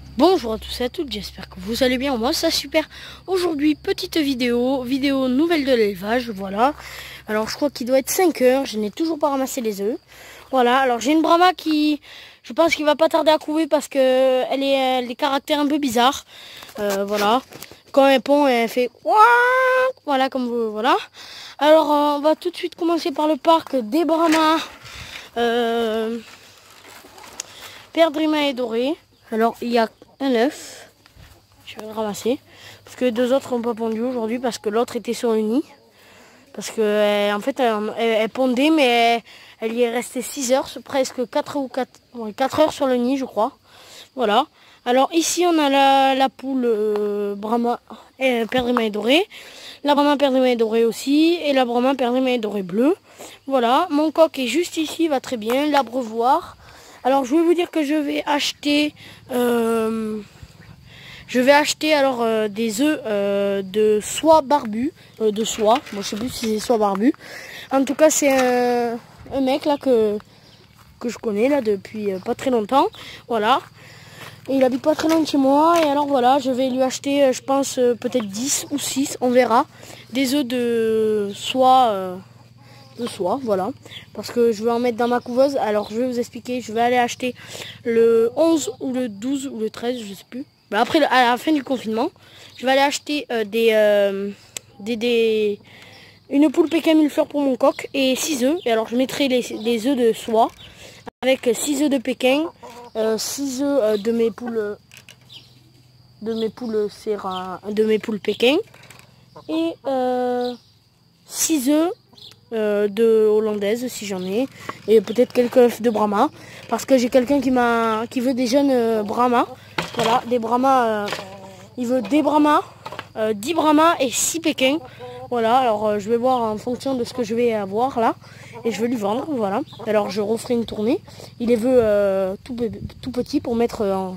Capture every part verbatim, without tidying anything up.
Bonjour à tous et à toutes, j'espère que vous allez bien, moi ça super. Aujourd'hui petite vidéo, vidéo nouvelle de l'élevage, voilà. Alors je crois qu'il doit être cinq heures, je n'ai toujours pas ramassé les œufs. Voilà, alors j'ai une Brahma qui, je pense qu'il va pas tarder à couver parce que elle est, elle a des caractères un peu bizarres. Euh, voilà, quand elle pond, elle fait voilà comme vous, voilà. Alors euh, on va tout de suite commencer par le parc des Brahmas. Euh, Perdrima et Doré. Alors il y a un œuf, je vais le ramasser, parce que les deux autres n'ont pas pondu aujourd'hui, parce que l'autre était sur le nid. Parce que elle, en fait elle, elle, elle pondait, mais elle, elle y est restée six heures, presque quatre ou quatre, ouais, quatre heures sur le nid je crois. Voilà. Alors ici on a la, la poule euh, Brahma euh, Perdrima et Doré, la Brahma Perdrima et Doré aussi, et la Brahma Perdrima et Doré bleu. Voilà, mon coq est juste ici, va très bien, l'abreuvoir. Alors je vais vous dire que je vais acheter euh, je vais acheter alors euh, des œufs euh, de soie barbu, euh, de soie, moi je sais plus si c'est soie barbu. En tout cas c'est un, un mec là que, que je connais là depuis euh, pas très longtemps. Voilà. Et il habite pas très loin de chez moi. Et alors voilà, je vais lui acheter euh, je pense euh, peut-être dix ou six, on verra. Des œufs de soie. Euh, de soie, voilà, parce que je vais en mettre dans ma couveuse. Alors je vais vous expliquer, je vais aller acheter le onze ou le douze ou le treize, je sais plus, bah, après à la fin du confinement je vais aller acheter euh, des, euh, des, des une poule Pékin mille fleurs pour mon coq et six œufs. Et alors je mettrai les, les œufs de soie avec six œufs de Pékin, euh, six œufs euh, de mes poules de mes poules serra, de mes poules Pékin et euh, six œufs Euh, de hollandaise si j'en ai, et peut-être quelques œufs de Brahma, parce que j'ai quelqu'un qui m'a qui veut des jeunes euh, Brahma. Voilà, des Brahma, euh, il veut des Brahma, euh, dix Brahma et six Pékin. Voilà, alors euh, je vais voir en fonction de ce que je vais avoir là, et je vais lui vendre. Voilà, alors je referai une tournée. Il les veut euh, tout, tout petit pour mettre en,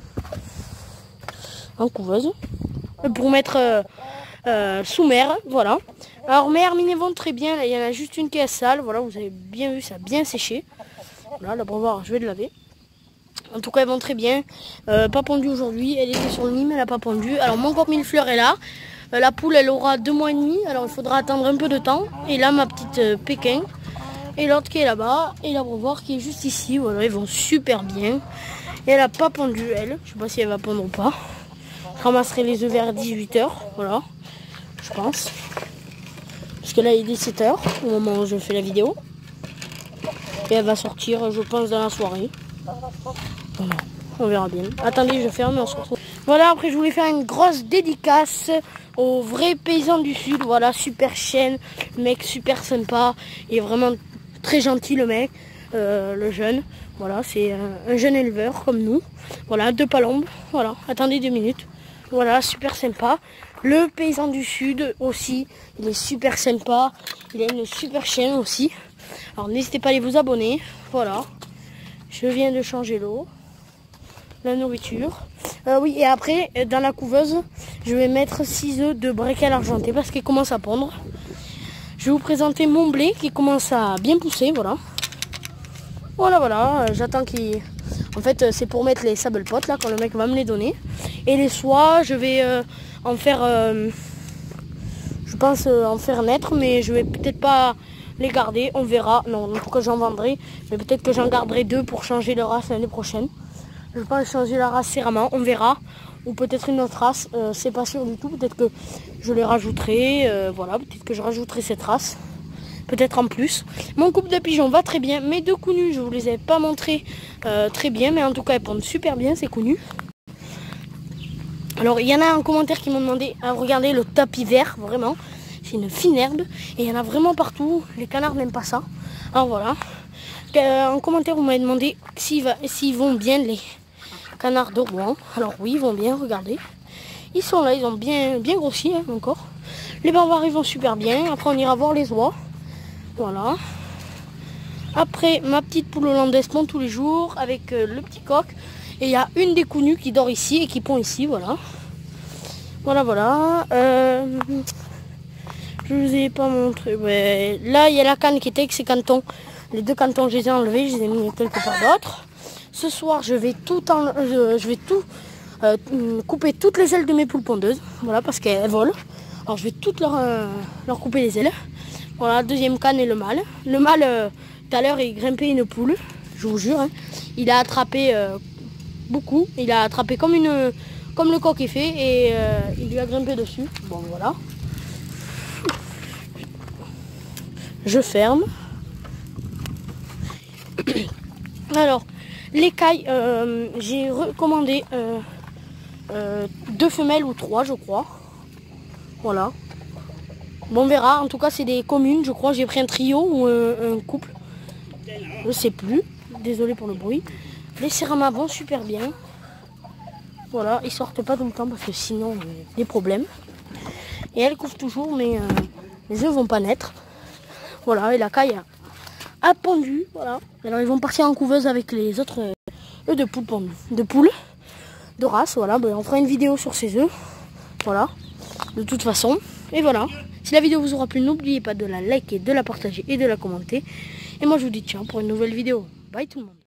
en couveuse, pour mettre euh, euh, sous mer, voilà. Alors mes herminiers vont très bien, là, il y en a juste une qui est sale, voilà, vous avez bien vu, ça a bien séché. Voilà, là pour voir, je vais le laver. En tout cas, elles vont très bien. Euh, pas pondu aujourd'hui, elle était sur le nid, mais elle n'a pas pondu. Alors mon coq mille fleurs est là. Euh, la poule, elle aura deux mois et demi, alors il faudra attendre un peu de temps. Et là, ma petite euh, Pékin. Et l'autre qui est là-bas. Et la brevoir qui est juste ici. Voilà, ils vont super bien. Et elle n'a pas pondu, elle. Je sais pas si elle va pondre ou pas. Je ramasserai les œufs vers dix-huit heures, voilà, je pense. Parce que là il est dix-sept heures au moment où je fais la vidéo. Et elle va sortir je pense dans la soirée. Voilà, on verra bien. Attendez, je ferme et on se retrouve. Voilà, après je voulais faire une grosse dédicace aux vrais paysans du sud. Voilà, super chaîne, mec super sympa. Il est vraiment très gentil le mec, euh, le jeune. Voilà, c'est un, un jeune éleveur comme nous. Voilà, deux palombes. Voilà, attendez deux minutes. Voilà, super sympa. Le paysan du sud aussi, il est super sympa. Il a une super chaîne aussi. Alors n'hésitez pas à aller vous abonner. Voilà. Je viens de changer l'eau. La nourriture. Euh, oui, et après, dans la couveuse, je vais mettre six œufs de brecquel argenté parce qu'il commence à pondre. Je vais vous présenter mon blé qui commence à bien pousser. Voilà. Voilà, voilà. J'attends qu'il... En fait, c'est pour mettre les sable potes là quand le mec va me les donner. Et les soies, je vais euh, en faire, euh, je pense euh, en faire naître, mais je vais peut-être pas les garder. On verra. Non, en tout cas j'en vendrai, mais peut-être que j'en garderai deux pour changer de race l'année prochaine. Je pense changer la race Serrament, on verra. Ou peut-être une autre race, euh, c'est pas sûr du tout. Peut-être que je les rajouterai. Euh, voilà, peut-être que je rajouterai cette race. Peut-être en plus. Mon couple de pigeons va très bien. Mes deux coups nus, je vous les ai pas montrés euh, très bien. Mais en tout cas, elles pondent super bien ces coups nus. Alors, il y en a un commentaire qui m'ont demandé à regarder le tapis vert. Vraiment, c'est une fine herbe. Et il y en a vraiment partout. Les canards n'aiment pas ça. Alors voilà. Euh, en commentaire, vous m'avez demandé s'ils va, s'ils vont bien les canards de Rouen. Alors oui, ils vont bien, regardez. Ils sont là, ils ont bien, bien grossi hein, encore. Les barbares, ils vont super bien. Après, on ira voir les oies. Voilà. Après, ma petite poule hollandaise pond tous les jours avec euh, le petit coq. Et il y a une des coups nus qui dort ici et qui pond ici, voilà. Voilà, voilà. Euh, je vous ai pas montré. Ouais. Là, il y a la canne qui était avec ses cantons. Les deux cantons, je les ai enlevés, je les ai mis quelque part d'autre. Ce soir, je vais tout, en, je, je vais tout euh, couper toutes les ailes de mes poules pondeuses. Voilà, parce qu'elles volent. Alors je vais toutes leur, euh, leur couper les ailes. Voilà, deuxième canne et le mâle. Le mâle, euh, tout à l'heure, il grimpait une poule, je vous jure. Hein. Il a attrapé euh, beaucoup. Il a attrapé comme, une, comme le coq est fait et euh, il lui a grimpé dessus. Bon, voilà. Je ferme. Alors, l'écaille, euh, j'ai recommandé euh, euh, deux femelles ou trois, je crois. Voilà. Bon, on verra. En tout cas, c'est des communes, je crois. J'ai pris un trio ou un, un couple. Je sais plus. Désolé pour le bruit. Les Serama vont super bien. Voilà, ils sortent pas tout le temps parce que sinon, euh, des problèmes. Et elles couvrent toujours, mais euh, les œufs vont pas naître. Voilà, et la caille a, a pondu. Voilà. Alors, ils vont partir en couveuse avec les autres euh, œufs de poules pondus. De poules, de race. Voilà, ben, on fera une vidéo sur ces œufs. Voilà, de toute façon. Et voilà. Si la vidéo vous aura plu, n'oubliez pas de la liker, de la partager et de la commenter. Et moi, je vous dis ciao pour une nouvelle vidéo. Bye tout le monde.